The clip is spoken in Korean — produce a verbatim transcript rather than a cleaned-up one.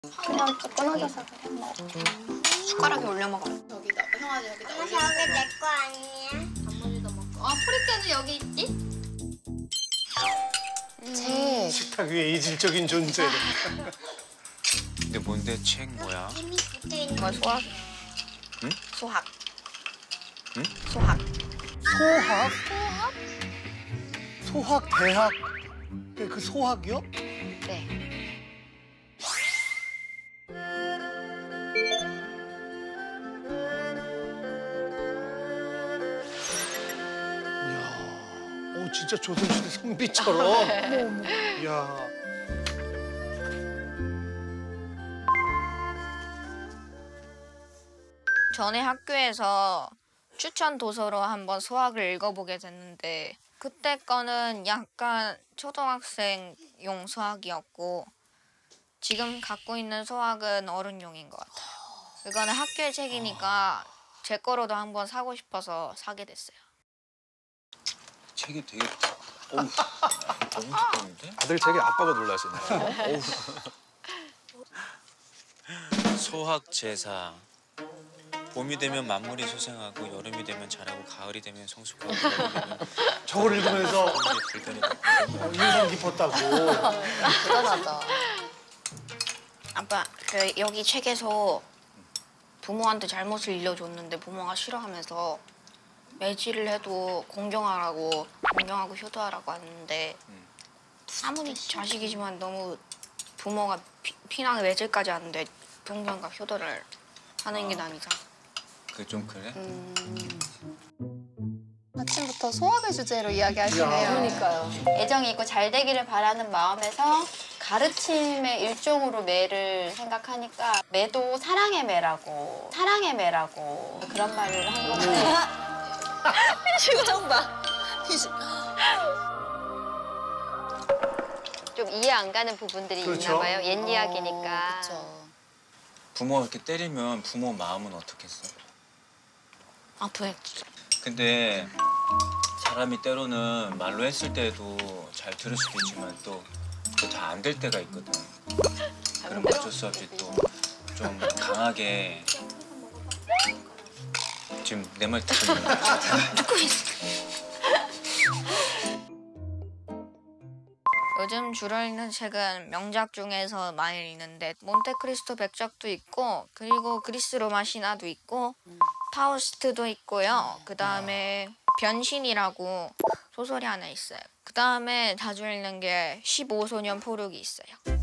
그냥 또 끊어져서 그래. 뭐. 숟가락에 올려 먹어. 여기다 형아지 여기다 엄마 올려. 저기 내 거 아니야? 단무지도 먹고. 아 프리케는 여기 있지? 책. 식탁 위에 이질적인 존재. 근데 뭔데 책 뭐야? 햄이 붙어 있는 뭐 수학? 응? 수학. 응? 수학. 소학? 소학 대학. 그 소학이요? 네. 이야, 오 진짜 조선시대 선비처럼. 이야. 전에 학교에서 추천 도서로 한번 수학을 읽어보게 됐는데 그때 거는 약간 초등학생용 수학이었고 지금 갖고 있는 수학은 어른용인 것 같아요. 이거는 학교의 책이니까 제 거로도 한번 사고 싶어서 사게 됐어요. 책이 되게 어우, 너무 두꺼운데? 아들 책에 아빠가 놀라시네. 어우. 소학 제사. 봄이 되면 만물이 소생하고 여름이 되면 자라고 가을이 되면 성숙하고 겨울이 되면 저걸 읽으면서 불편이 어, 인상 깊었다고. 대단하다. 아빠, 그 여기 책에서 부모한테 잘못을 일러줬는데 부모가 싫어하면서 매질을 해도 공경하라고 공경하고 효도하라고 하는데 아무리 자식이지만 너무 부모가 피, 피난을 매질까지 하는데 공경과 효도를 하는 게 난 이상. 그 좀 그래? 아침부터 소학을 주제로 이야기하시네요. 그러니까요. 애정이 있고 잘 되기를 바라는 마음에서 가르침의 일종으로 매를 생각하니까 매도 사랑의 매라고 사랑의 매라고 그런 말을 한 건데 표정 봐. 좀 이해 안 가는 부분들이 그렇죠. 있나 봐요. 옛 이야기니까. 부모가 이렇게 때리면 부모 마음은 어떻겠어? 아프겠지. 근데 사람이 때로는 말로 했을 때도 잘 들을 수도 있지만 또 다 안 될 때가 있거든. 그럼 어쩔 수 없이 또 좀 강하게 지금 내 말 듣고 있는 거야. 듣고 있어. 요즘 주로 읽는 책은 명작 중에서 많이 읽는데 몬테크리스토 백작도 있고 그리고 그리스 로마 신화도 있고 파우스트도 있고요. 그 다음에 변신이라고 소설이 하나 있어요. 그 다음에 자주 읽는 게 십오 소년 포르기 있어요.